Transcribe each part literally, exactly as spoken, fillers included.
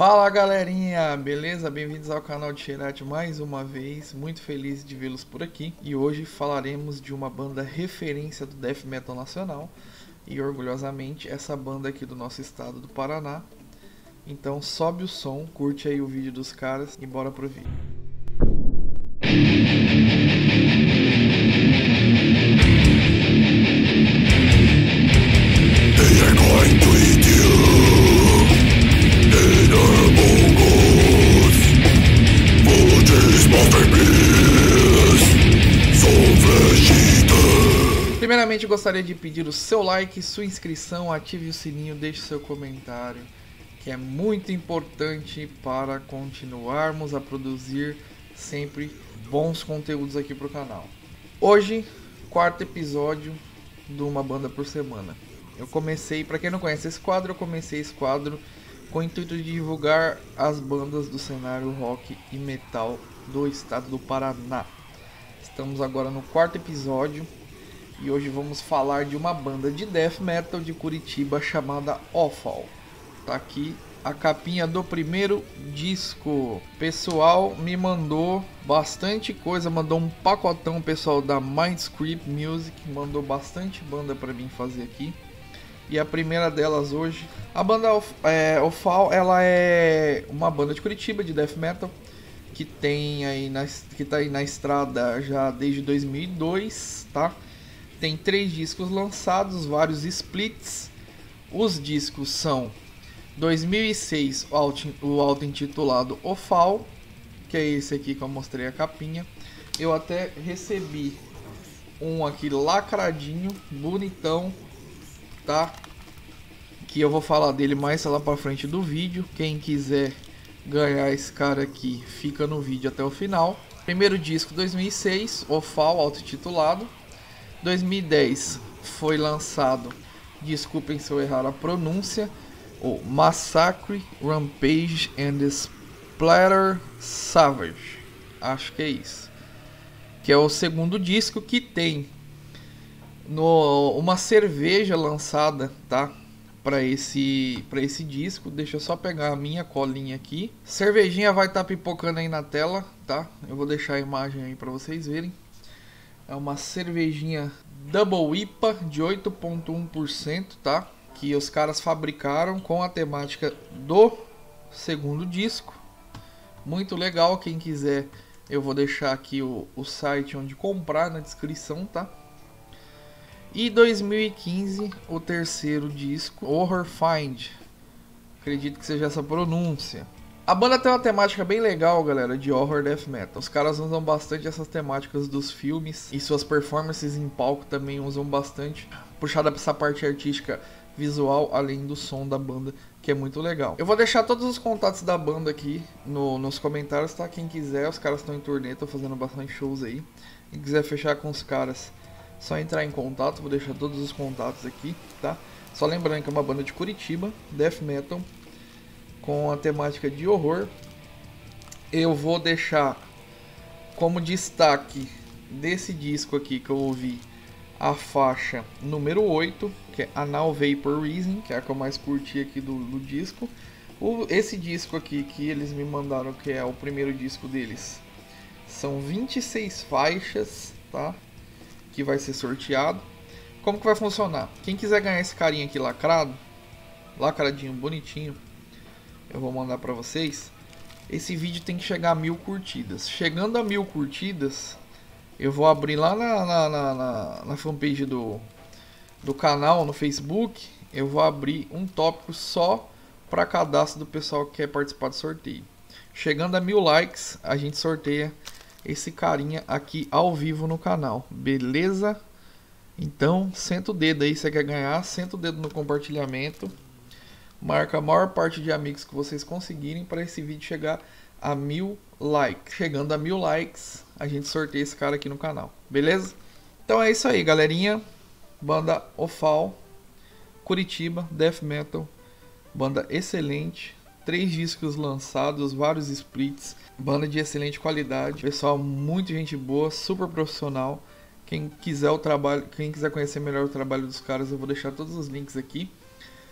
Fala galerinha, beleza? Bem-vindos ao canal de Xerath mais uma vez, muito feliz de vê-los por aqui. E hoje falaremos de uma banda referência do Death Metal nacional e orgulhosamente essa banda aqui do nosso estado do Paraná. Então sobe o som, curte aí o vídeo dos caras e bora pro vídeo. Primeiramente gostaria de pedir o seu like, sua inscrição, ative o sininho, deixe seu comentário, que é muito importante para continuarmos a produzir sempre bons conteúdos aqui para o canal. Hoje, quarto episódio de Uma Banda por Semana. Eu comecei, para quem não conhece esse quadro, eu comecei esse quadro com o intuito de divulgar as bandas do cenário rock e metal do estado do Paraná. Estamos agora no quarto episódio. E hoje vamos falar de uma banda de death metal de Curitiba chamada Offal. Tá aqui a capinha do primeiro disco. O pessoal me mandou bastante coisa, mandou um pacotão, o pessoal da Mindscript Music mandou bastante banda para mim fazer aqui. E a primeira delas hoje, a banda é, Offal, ela é uma banda de Curitiba de death metal que tem aí na, que tá aí na estrada já desde dois mil e dois, tá? Tem três discos lançados, vários splits. Os discos são dois mil e seis, o auto-intitulado Offal, que é esse aqui que eu mostrei a capinha. Eu até recebi um aqui lacradinho, bonitão, tá? Que eu vou falar dele mais lá pra frente do vídeo. Quem quiser ganhar esse cara aqui, fica no vídeo até o final. Primeiro disco dois mil e seis, Offal, auto-intitulado. dois mil e dez foi lançado, desculpem se eu errar a pronúncia, o Massacre, Rampage and Splatter Savage, acho que é isso, que é o segundo disco, que tem no, uma cerveja lançada, tá? Para esse, para esse disco. Deixa eu só pegar a minha colinha aqui. Cervejinha vai estar tá pipocando aí na tela, tá? Eu vou deixar a imagem aí para vocês verem. É uma cervejinha Double I P A de oito ponto um por cento, tá? Que os caras fabricaram com a temática do segundo disco. Muito legal, quem quiser eu vou deixar aqui o, o site onde comprar na descrição, tá? E dois mil e quinze, o terceiro disco, Horror Find. Acredito que seja essa pronúncia. A banda tem uma temática bem legal, galera, de horror death metal. Os caras usam bastante essas temáticas dos filmes e suas performances em palco também usam bastante, puxada para essa parte artística visual, além do som da banda, que é muito legal. Eu vou deixar todos os contatos da banda aqui no, nos comentários, tá? Quem quiser, os caras estão em turnê, estão fazendo bastante shows aí. Quem quiser fechar com os caras, só entrar em contato, vou deixar todos os contatos aqui, tá? Só lembrando que é uma banda de Curitiba, death metal, com a temática de horror. Eu vou deixar como destaque desse disco aqui que eu ouvi a faixa número oito, que é Anal Vaporizing, que é a que eu mais curti aqui do, do disco. O, esse disco aqui que eles me mandaram, que é o primeiro disco deles, são vinte e seis faixas, tá? Que vai ser sorteado. Como que vai funcionar? Quem quiser ganhar esse carinha aqui lacrado, lacradinho, bonitinho, eu vou mandar pra vocês. Esse vídeo tem que chegar a mil curtidas. Chegando a mil curtidas, eu vou abrir lá na, na, na, na, na fanpage do, do canal, no Facebook. Eu vou abrir um tópico só para cadastro do pessoal que quer participar do sorteio. Chegando a mil likes, a gente sorteia esse carinha aqui ao vivo no canal. Beleza? Então, senta o dedo aí, você quer ganhar, senta o dedo no compartilhamento. Marca a maior parte de amigos que vocês conseguirem para esse vídeo chegar a mil likes. Chegando a mil likes, a gente sorteia esse cara aqui no canal. Beleza? Então é isso aí, galerinha. Banda Offal, Curitiba, death metal. Banda excelente. Três discos lançados, vários splits. Banda de excelente qualidade. Pessoal, muito gente boa, super profissional. Quem quiser o trabalho, quem quiser conhecer melhor o trabalho dos caras, eu vou deixar todos os links aqui.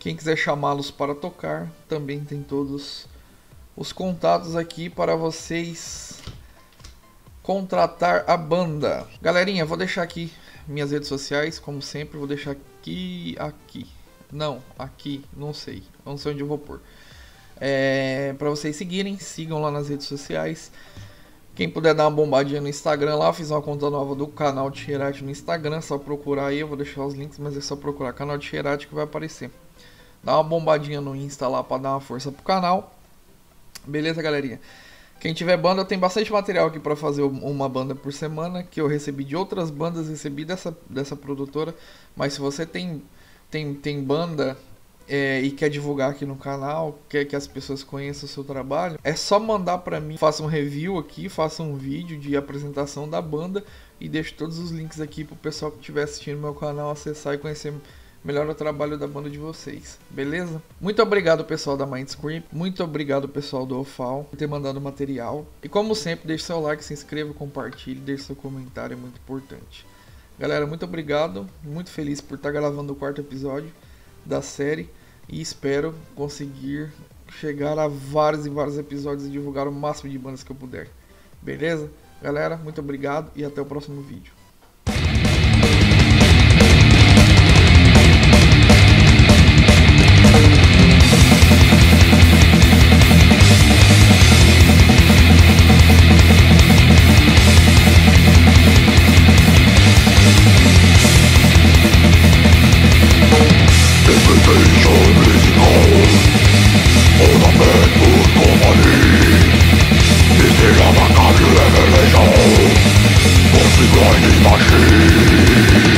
Quem quiser chamá-los para tocar, também tem todos os contatos aqui para vocês contratar a banda. Galerinha, vou deixar aqui minhas redes sociais, como sempre, vou deixar aqui, aqui, não, aqui, não sei, não sei onde eu vou pôr. É, para vocês seguirem, sigam lá nas redes sociais. Quem puder dar uma bombadinha no Instagram lá, fiz uma conta nova do canal de Xerati no Instagram, só procurar aí, eu vou deixar os links, mas é só procurar canal de Xerati que vai aparecer. Dá uma bombadinha no Insta lá para dar uma força pro canal. Beleza, galerinha? Quem tiver banda, tem bastante material aqui para fazer uma banda por semana, que eu recebi de outras bandas, recebi dessa, dessa produtora. Mas se você tem, tem, tem banda é, e quer divulgar aqui no canal, quer que as pessoas conheçam o seu trabalho, é só mandar para mim, faça um review aqui, faça um vídeo de apresentação da banda e deixo todos os links aqui para o pessoal que estiver assistindo meu canal acessar e conhecer melhor o trabalho da banda de vocês, beleza? Muito obrigado pessoal da Mindscript, muito obrigado pessoal do Ofal por ter mandado material. E como sempre, deixe seu like, se inscreva, compartilhe, deixe seu comentário, é muito importante. Galera, muito obrigado, muito feliz por estar gravando o quarto episódio da série e espero conseguir chegar a vários e vários episódios e divulgar o máximo de bandas que eu puder. Beleza? Galera, muito obrigado e até o próximo vídeo. Grinding machine.